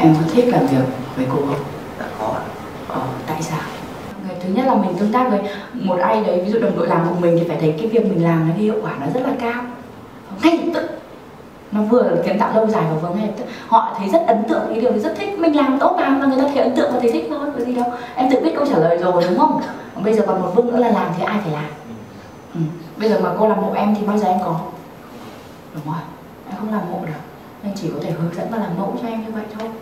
Em có thích làm việc với cô không? Dạ có ạ. Tại sao? Thứ nhất là mình tương tác với một ai đấy, ví dụ đồng đội làm cùng mình thì phải thấy cái việc mình làm nó hiệu quả nó rất là cao, ngay lập tức, nó vừa kiến tạo lâu dài và vừa ngay lập tức. Họ thấy rất ấn tượng cái điều rất thích mình làm tốt mà người ta thấy ấn tượng và thấy thích thôi, có gì đâu. Em tự biết câu trả lời rồi đúng không? Bây giờ còn một bước nữa là làm thì ai phải làm. Bây giờ mà cô làm mẫu em thì bao giờ em có? Đúng rồi, em không làm mẫu được, em chỉ có thể hướng dẫn và làm mẫu cho em như vậy thôi.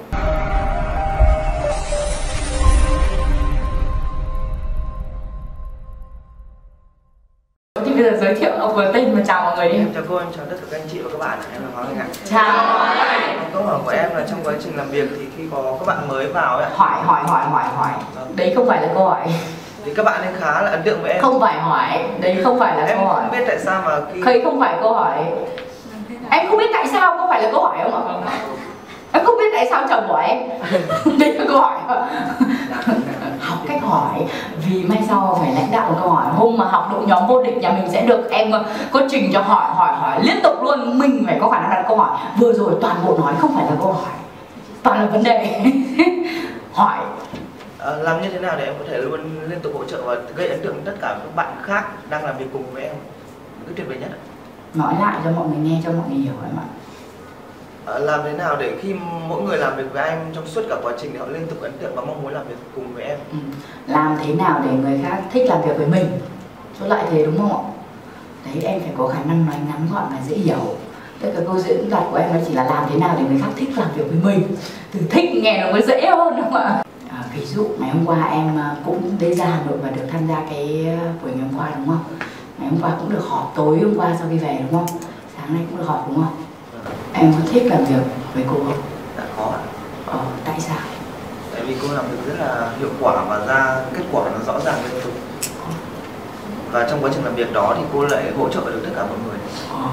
Thì bây giờ giới thiệu ông vừa tên và chào mọi người đi. Em chào cô, em chào tất cả các anh chị và các bạn. Em là Hoàng Anh ạ. Chào. Câu hỏi của em là trong quá trình làm việc thì khi có các bạn mới vào ấy, hỏi. Đấy không phải là câu hỏi. thì các bạn ấy khá là ấn tượng với em. Không phải hỏi, đấy không phải là câu hỏi. Em không biết tại sao mà khi không phải câu hỏi. Em không biết tại sao không phải là câu hỏi không ạ? Em không biết tại sao chồng của em. Đấy là câu hỏi. Học cách hỏi, vì mai sau phải lãnh đạo một câu hỏi. Hôm mà học đội nhóm vô địch nhà mình sẽ được em có trình cho hỏi liên tục luôn. Mình phải có khả năng đặt câu hỏi. Vừa rồi toàn bộ nói không phải là câu hỏi, toàn là vấn đề. Hỏi. Làm như thế nào để em có thể luôn liên tục hỗ trợ và gây ấn tượng tất cả các bạn khác đang làm việc cùng với em? Cái tuyệt vời nhất ạ. Nói lại cho mọi người nghe, cho mọi người hiểu em ạ. Làm thế nào để khi mỗi người làm việc với em trong suốt cả quá trình thì họ liên tục ấn tượng và mong muốn làm việc cùng với em? Làm thế nào để người khác thích làm việc với mình? Chốt lại thế đúng không ạ? Đấy, em phải có khả năng nói ngắn gọn và dễ hiểu. Tất cả câu diễn đạt của em nó chỉ là làm thế nào để người khác thích làm việc với mình. Từ thích nghe nó mới dễ hơn đúng không ạ? Ví dụ ngày hôm qua em cũng đến ra Hà Nội và được tham gia cái buổi ngày hôm qua đúng không? Ngày hôm qua cũng được họp, tối hôm qua sau khi về đúng không? Sáng nay cũng được họp đúng không? Em có thích làm việc với cô không? Dạ có ạ. Tại sao? Tại vì cô làm việc rất là hiệu quả và ra kết quả nó rõ ràng liên tục. Và trong quá trình làm việc đó thì cô lại hỗ trợ được tất cả mọi người.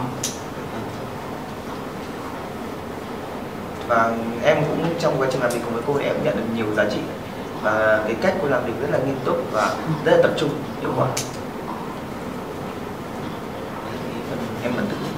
Và em cũng trong quá trình làm việc cùng với cô thì em nhận được nhiều giá trị. Và cái cách cô làm việc rất là nghiêm túc và rất là tập trung, hiệu quả. Em ấn tượng.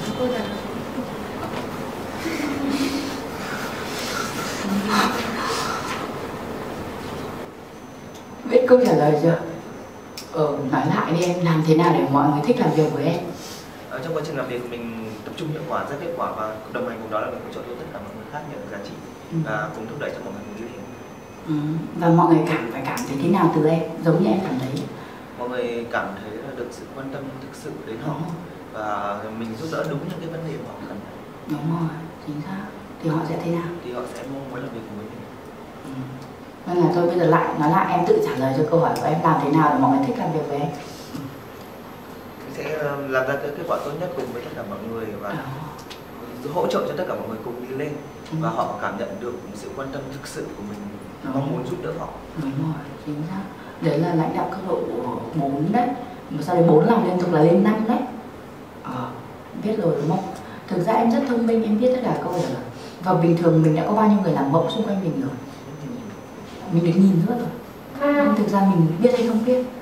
Biết câu trả lời chưa? Nói lại đi em, làm thế nào để mọi người thích làm việc với em? Trong quá trình làm việc mình tập trung hiệu quả, ra kết quả và đồng hành cùng đó là mình hỗ trợ cho tất cả mọi người khác nhận được giá trị và cùng thúc đẩy cho mọi người lên. Và mọi người phải cảm thấy thế nào từ em? Giống như em cảm thấy. Mọi người cảm thấy là được sự quan tâm thực sự đến họ và mình giúp đỡ đúng những cái vấn đề mà họ cần. Đúng rồi, chính xác. Thì họ sẽ thế nào? Thì họ sẽ mong muốn làm việc cùng với mình. Nên là thôi bây giờ nói lại em tự trả lời cho câu hỏi của em, làm thế nào để mọi người thích làm việc với em? Mình sẽ làm ra cái kết quả tốt nhất cùng với tất cả mọi người và hỗ trợ cho tất cả mọi người cùng đi lên và họ cảm nhận được sự quan tâm thực sự của mình, mong muốn giúp đỡ họ. Đúng rồi, chính xác. Đấy là lãnh đạo cấp độ 4 đấy. Mà sau đấy 4 làm liên tục là lên 5 đấy. Biết rồi đúng không? Thực ra em rất thông minh, em biết tất cả câu rồi. Và bình thường mình đã có bao nhiêu người làm mẫu xung quanh mình rồi. Mình được nhìn nữa rồi. Nhưng thực ra mình biết hay không biết.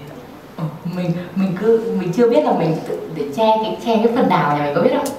Mình chưa biết là mình tự để che cái phần nào nhà mình có biết không?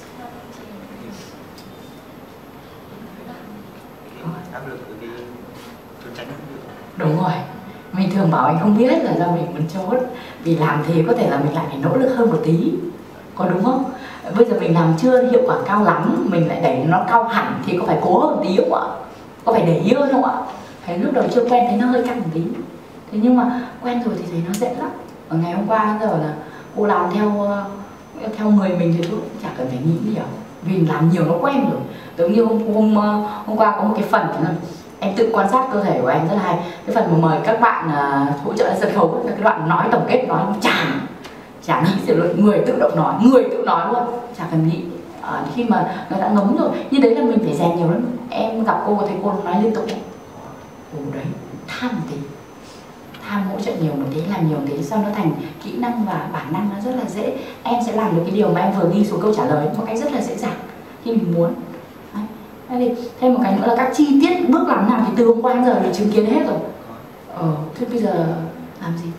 Áp lực từ cái trốn tránh không biết. Đúng rồi. Mình thường bảo anh không biết là do mình muốn chốt. Vì làm thế có thể là mình lại phải nỗ lực hơn một tí. Có đúng không? Bây giờ mình làm chưa hiệu quả cao lắm, mình lại đẩy nó cao hẳn thì có phải cố hơn một tí không ạ? Có phải để ý hơn không ạ? Thấy lúc đầu chưa quen thấy nó hơi căng một tí. Thế nhưng mà quen rồi thì thấy nó dễ lắm. Ở ngày hôm qua giờ là cô làm theo người mình thì tôi cũng chả cần phải nghĩ nhiều. Vì làm nhiều nó quen rồi. Giống như hôm qua có một cái phần em tự quan sát cơ thể của em rất là hay. Cái phần mà mời các bạn hỗ trợ lên sân khấu là cái đoạn nói tổng kết nói chả nghĩ gì luôn, người tự nói luôn, chả cần nghĩ. Khi mà nó đã ngấm rồi, như đấy là mình phải rèn nhiều lắm. Em gặp cô thấy cô nói liên tục đấy, tham một tí, tham hỗ trợ nhiều một tí, làm nhiều một tí, sau nó thành kỹ năng và bản năng, nó rất là dễ. Em sẽ làm được cái điều mà em vừa ghi xuống câu trả lời một cách rất là dễ dàng khi mình muốn. Đấy. Thêm một cái nữa là các chi tiết bước làm nào thì từ hôm qua đến giờ mình chứng kiến hết rồi. Thế bây giờ làm gì?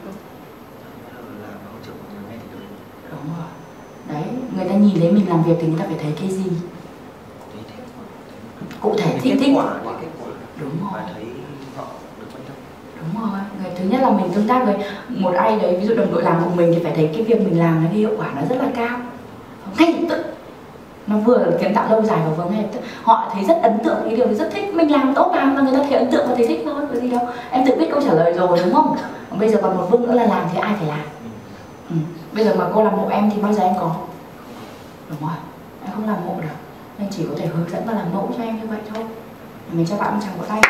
Đúng rồi. Đấy, người ta nhìn thấy mình làm việc thì người ta phải thấy cái gì? Cụ thể thích. Đúng rồi. và thấy họ được quan tâm. Đúng rồi, thứ nhất là mình tương tác với một ai đấy, ví dụ đồng đội làm cùng mình thì phải thấy cái việc mình làm cái hiệu quả nó rất là cao, ngay lập tức, nó vừa kiến tạo lâu dài và vừa ngay lập tức. Họ thấy rất ấn tượng cái điều rất thích mình làm tốt mà người ta thấy ấn tượng và thấy thích thôi, có gì đâu. Em tự biết câu trả lời rồi đúng không? Bây giờ còn một bước nữa là làm thì ai phải làm. Bây giờ mà cô làm hộ em thì bao giờ em có? Đúng rồi, em không làm hộ được, nên chỉ có thể hướng dẫn và làm mẫu cho em như vậy thôi. Mình cho bạn một tràng vỗ tay.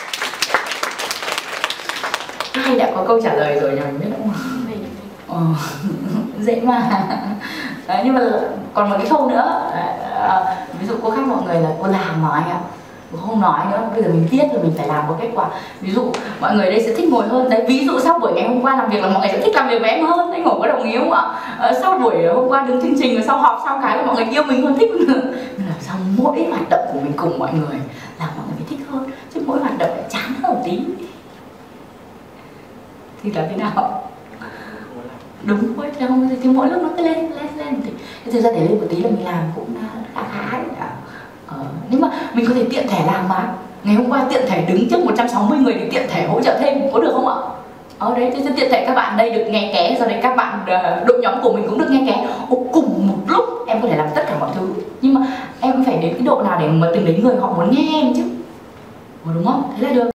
Ai đã có câu trả lời rồi nhỉ, mình biết đúng không? Dễ mà. Đấy, nhưng mà còn một cái khâu nữa, ví dụ cô khác mọi người là cô làm mà anh ạ, cô không nói nữa, bây giờ mình viết rồi mình phải làm có kết quả. Ví dụ mọi người đây sẽ thích ngồi hơn đấy, ví dụ sau buổi ngày hôm qua làm việc là mọi người sẽ thích làm việc với em hơn, anh Hổ có đồng ý không ạ? Sau buổi hôm qua đứng chương trình và sau họp sau cái là mọi người yêu mình hơn, thích nữa. Nên là sau mỗi hoạt động của mình cùng mọi người là mọi người phải thích hơn, chứ mỗi hoạt động lại chán hơn một tí thì là thế nào? Đúng rồi, thì mỗi lúc nó cứ lên thì thực ra để lên một tí là mình làm cũng khá đấy. Nhưng mà mình có thể tiện thể làm mà. Ngày hôm qua tiện thể đứng trước 160 người thì tiện thể hỗ trợ thêm, có được không ạ? Đấy, thì tiện thể các bạn đây được nghe ké, rồi đấy các bạn đội nhóm của mình cũng được nghe ké. Cùng một lúc em có thể làm tất cả mọi thứ. Nhưng mà em phải đến cái độ nào để mà từng đấy người họ muốn nghe em chứ, đúng không? Thế là được.